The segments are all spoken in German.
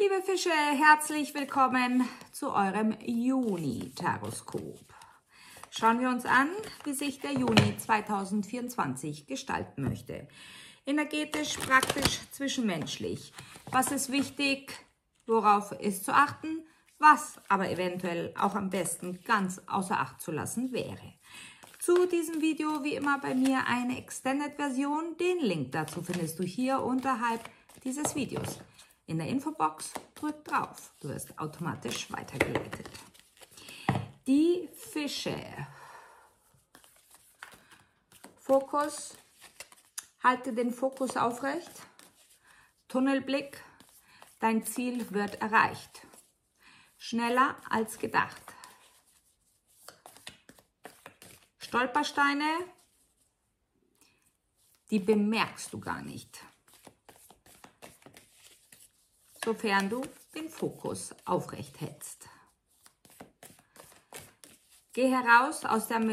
Liebe Fische, herzlich willkommen zu eurem Juni-Taroskop. Schauen wir uns an, wie sich der Juni 2024 gestalten möchte. Energetisch, praktisch, zwischenmenschlich. Was ist wichtig, worauf ist zu achten, was aber eventuell auch am besten ganz außer Acht zu lassen wäre. Zu diesem Video wie immer bei mir eine Extended-Version. Den Link dazu findest du hier unterhalb dieses Videos. In der Infobox drück drauf, du wirst automatisch weitergeleitet. Die Fische. Fokus, halte den Fokus aufrecht. Tunnelblick, dein Ziel wird erreicht. Schneller als gedacht. Stolpersteine, die bemerkst du gar nicht, sofern du den Fokus aufrecht hältst. Geh heraus aus der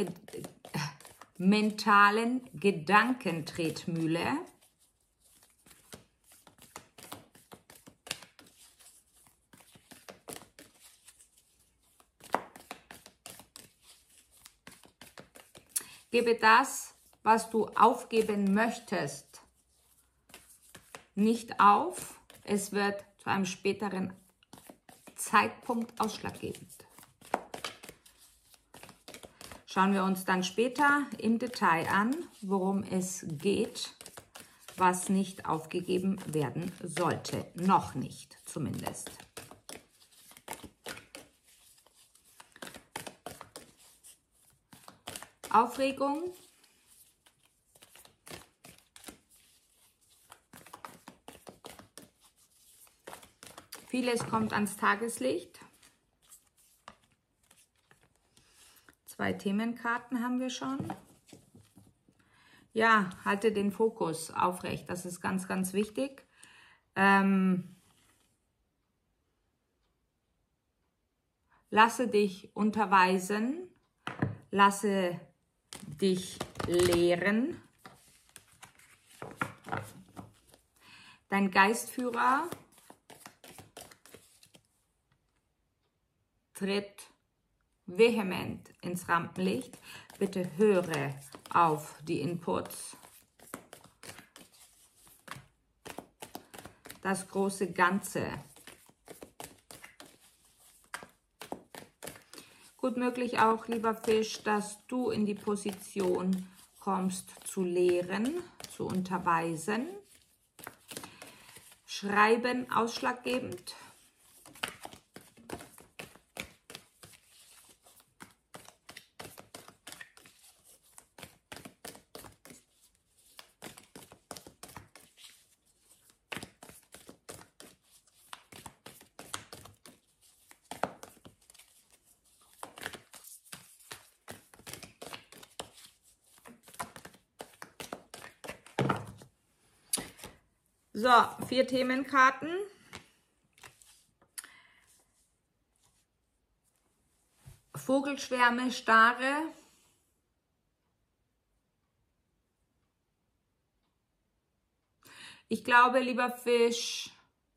mentalen Gedankentretmühle. Gebe das, was du aufgeben möchtest, nicht auf. Es wird zu einem späteren Zeitpunkt ausschlaggebend. Schauen wir uns dann später im Detail an, worum es geht, was nicht aufgegeben werden sollte. Noch nicht zumindest. Aufregung. Vieles kommt ans Tageslicht. 2 Themenkarten haben wir schon. Ja, halte den Fokus aufrecht. Das ist ganz, ganz wichtig. Lasse dich unterweisen. Lasse dich lehren. Dein Geistführer tritt vehement ins Rampenlicht. Bitte höre auf die Inputs. Das große Ganze. Gut möglich auch, lieber Fisch, dass du in die Position kommst zu lehren, zu unterweisen. Schreiben ausschlaggebend. So, 4 Themenkarten. Vogelschwärme, Stare. Ich glaube, lieber Fisch,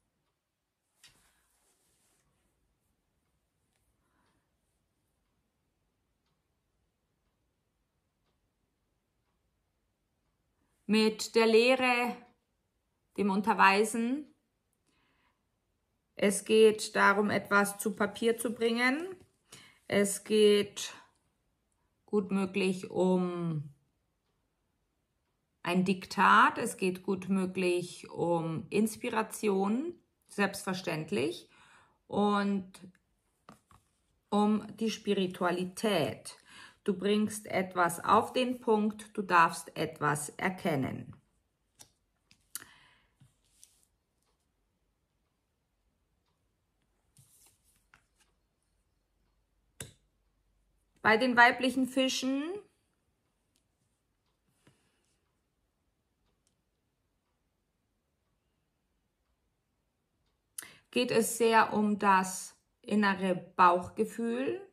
mit der Lehre, dem Unterweisen. Es geht darum, etwas zu Papier zu bringen. Es geht gut möglich um ein Diktat. Es geht gut möglich um Inspiration, selbstverständlich, und um die Spiritualität. Du bringst etwas auf den Punkt, du darfst etwas erkennen. Bei den weiblichen Fischen geht es sehr um das innere Bauchgefühl.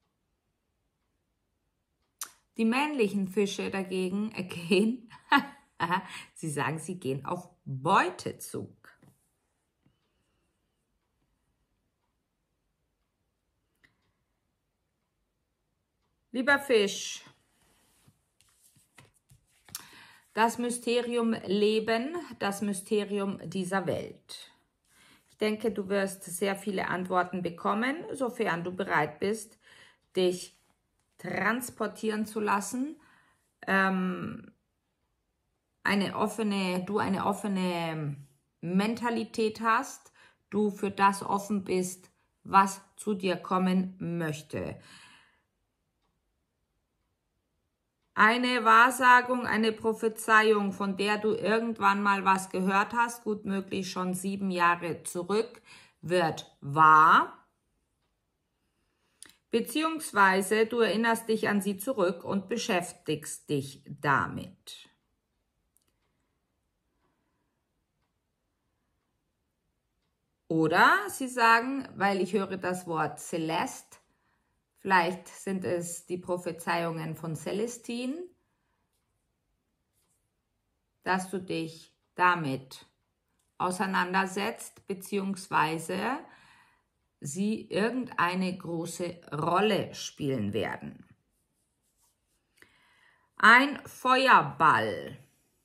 Die männlichen Fische dagegen gehen Aha, sie sagen, sie gehen auf Beutezug. Lieber Fisch, das Mysterium Leben, das Mysterium dieser Welt. Ich denke, du wirst sehr viele Antworten bekommen, sofern du bereit bist, dich transportieren zu lassen, eine offene Mentalität hast, du für das offen bist, was zu dir kommen möchte. Eine Wahrsagung, eine Prophezeiung, von der du irgendwann mal was gehört hast, gut möglich schon 7 Jahre zurück, wird wahr. Beziehungsweise du erinnerst dich an sie zurück und beschäftigst dich damit. Oder sie sagen, weil ich höre das Wort Celeste, vielleicht sind es die Prophezeiungen von Celestine, dass du dich damit auseinandersetzt, beziehungsweise sie irgendeine große Rolle spielen werden. Ein Feuerball,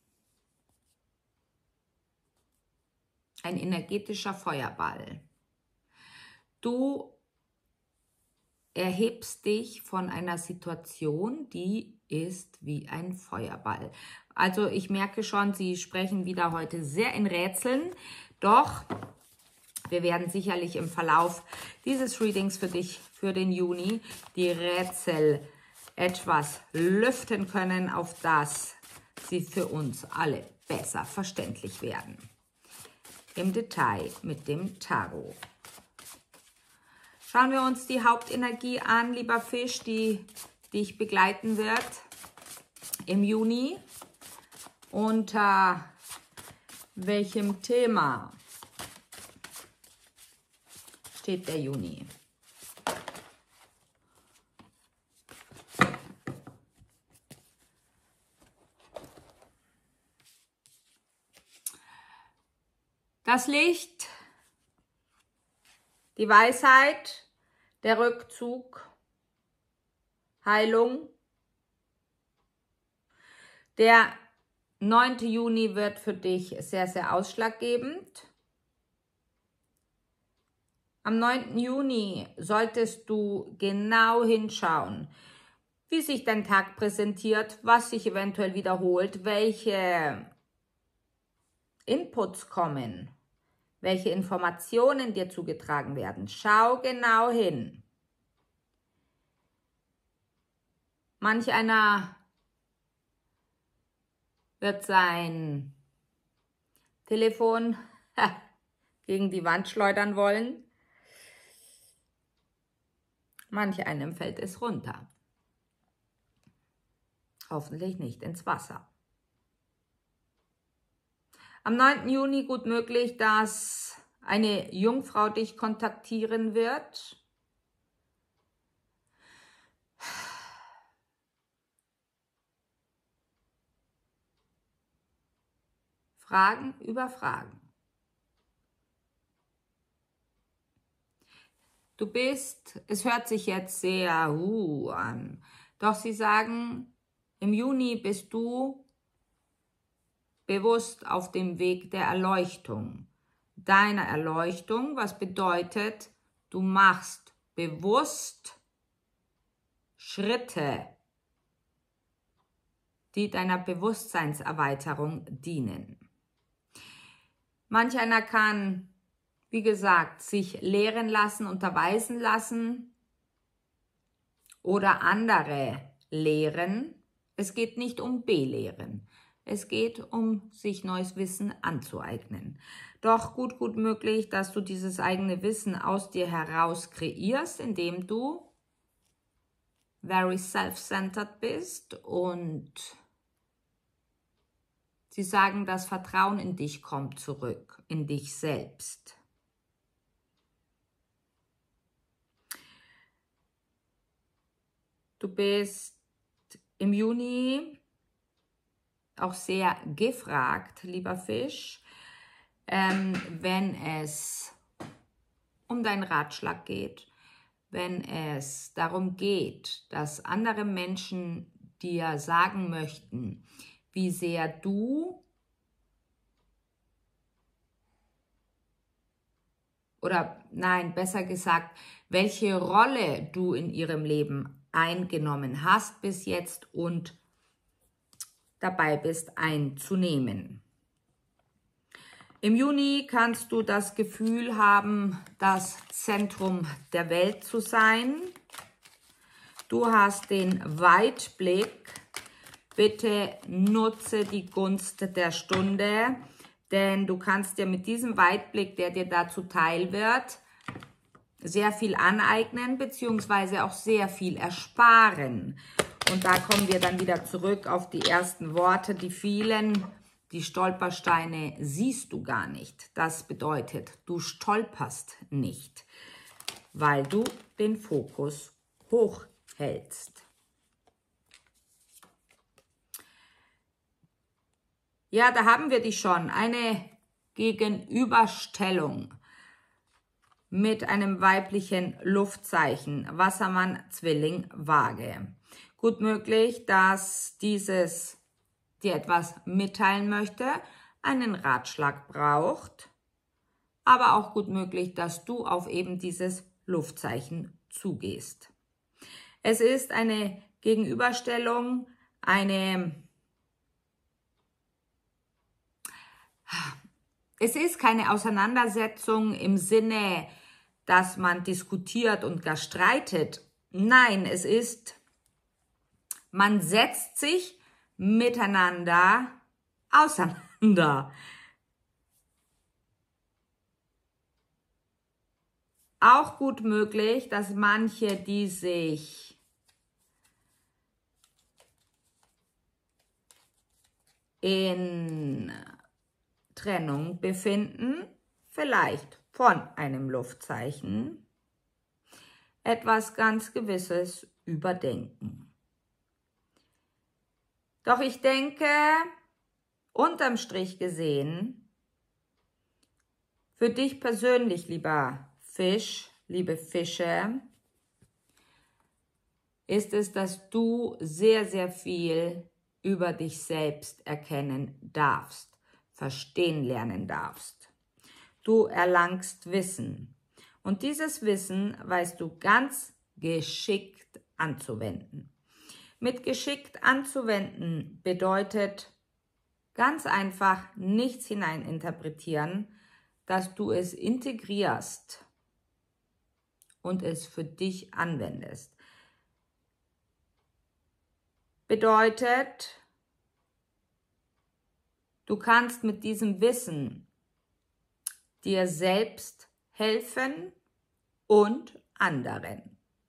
ein energetischer Feuerball. Du erhebst dich von einer Situation, die ist wie ein Feuerball. Also ich merke schon, Sie sprechen wieder heute sehr in Rätseln, doch wir werden sicherlich im Verlauf dieses Readings für dich, für den Juni, die Rätsel etwas lüften können, auf das sie für uns alle besser verständlich werden. Im Detail mit dem Tarot. Schauen wir uns die Hauptenergie an, lieber Fisch, die dich begleiten wird im Juni. Unter welchem Thema steht der Juni? Das Licht, die Weisheit, der Rückzug, Heilung. Der 9. Juni wird für dich sehr, sehr ausschlaggebend. Am 9. Juni solltest du genau hinschauen, wie sich dein Tag präsentiert, was sich eventuell wiederholt, welche Inputs kommen, welche Informationen dir zugetragen werden. Schau genau hin. Manch einer wird sein Telefon gegen die Wand schleudern wollen. Manch einem fällt es runter. Hoffentlich nicht ins Wasser. Am 9. Juni gut möglich, dass eine Jungfrau dich kontaktieren wird. Fragen über Fragen. Du bist, es hört sich jetzt sehr an, doch sie sagen, im Juni bist du bewusst auf dem Weg der Erleuchtung. Deiner Erleuchtung, was bedeutet, du machst bewusst Schritte, die deiner Bewusstseinserweiterung dienen. Manch einer kann, wie gesagt, sich lehren lassen, unterweisen lassen oder andere lehren. Es geht nicht um Belehren. Es geht um sich neues Wissen anzueignen. Doch gut möglich, dass du dieses eigene Wissen aus dir heraus kreierst, indem du very self-centered bist und sie sagen, das Vertrauen in dich kommt zurück, in dich selbst. Du bist im Juni auch sehr gefragt, lieber Fisch, wenn es um deinen Ratschlag geht, wenn es darum geht, dass andere Menschen dir sagen möchten, wie sehr du oder nein, besser gesagt, welche Rolle du in ihrem Leben eingenommen hast bis jetzt und dabei bist einzunehmen. Im Juni kannst du das Gefühl haben, das Zentrum der Welt zu sein. Du hast den Weitblick. Bitte nutze die Gunst der Stunde, denn du kannst dir mit diesem Weitblick, der dir dazu teil wird, sehr viel aneignen bzw. auch sehr viel ersparen. Und da kommen wir dann wieder zurück auf die ersten Worte, die vielen. Die Stolpersteine siehst du gar nicht. Das bedeutet, du stolperst nicht, weil du den Fokus hochhältst. Ja, da haben wir die schon. Eine Gegenüberstellung mit einem weiblichen Luftzeichen, Wassermann, Zwilling, Waage. Gut möglich, dass dieses dir etwas mitteilen möchte, einen Ratschlag braucht, aber auch gut möglich, dass du auf eben dieses Luftzeichen zugehst. Es ist eine Gegenüberstellung, es ist keine Auseinandersetzung im Sinne, dass man diskutiert und gar streitet. Nein, es ist, man setzt sich miteinander auseinander. Auch gut möglich, dass manche, die sich in Trennung befinden, vielleicht von einem Luftzeichen, etwas ganz Gewisses überdenken. Doch ich denke, unterm Strich gesehen, für dich persönlich, lieber Fisch, liebe Fische, ist es, dass du sehr, sehr viel über dich selbst erkennen darfst, verstehen lernen darfst. Du erlangst Wissen und dieses Wissen weißt du ganz geschickt anzuwenden. Mit geschickt anzuwenden bedeutet ganz einfach nichts hineininterpretieren, dass du es integrierst und es für dich anwendest. Bedeutet, du kannst mit diesem Wissen dir selbst helfen und anderen.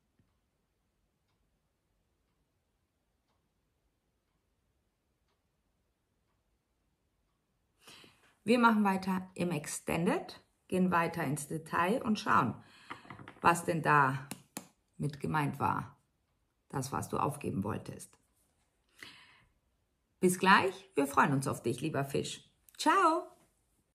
Wir machen weiter im Extended, gehen weiter ins Detail und schauen, was denn da mit gemeint war, das, was du aufgeben wolltest. Bis gleich, wir freuen uns auf dich, lieber Fisch. Ciao!